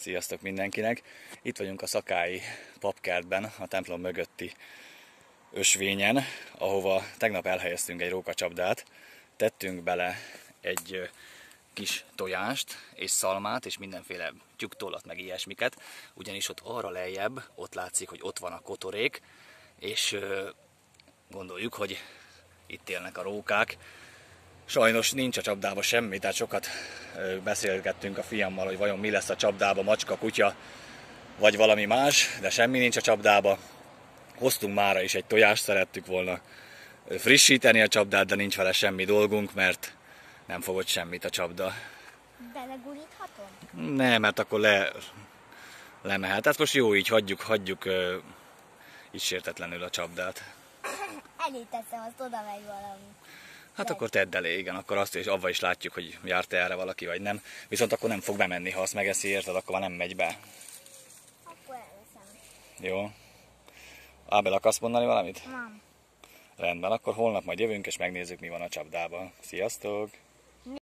Sziasztok mindenkinek! Itt vagyunk a Szakályi papkertben, a templom mögötti ösvényen, ahova tegnap elhelyeztünk egy rókacsapdát. Tettünk bele egy kis tojást és szalmát és mindenféle tyúktollat meg ilyesmiket, ugyanis ott arra lejjebb, ott látszik, hogy ott van a kotorék, és gondoljuk, hogy itt élnek a rókák. Sajnos nincs a csapdában semmi, tehát sokat beszélgettünk a fiammal, hogy vajon mi lesz a csapdába, macska, kutya, vagy valami más, de semmi nincs a csapdába. Hoztunk mára is egy tojást, szerettük volna frissíteni a csapdát, de nincs vele semmi dolgunk, mert nem fogott semmit a csapda. Beleguríthatom? Nem, mert akkor lemehet. Hát most jó így, hagyjuk így sértetlenül a csapdát. Elé teszem, azt oda megy valami. Hát akkor tedd elé, igen, akkor azt is, avval is látjuk, hogy járt-e erre valaki, vagy nem. Viszont akkor nem fog bemenni, ha azt megeszi, érted, akkor már nem megy be. Akkor elveszem. Jó. Ábel, akarsz mondani valamit? Nem. Rendben, akkor holnap majd jövünk, és megnézzük, mi van a csapdában. Sziasztok!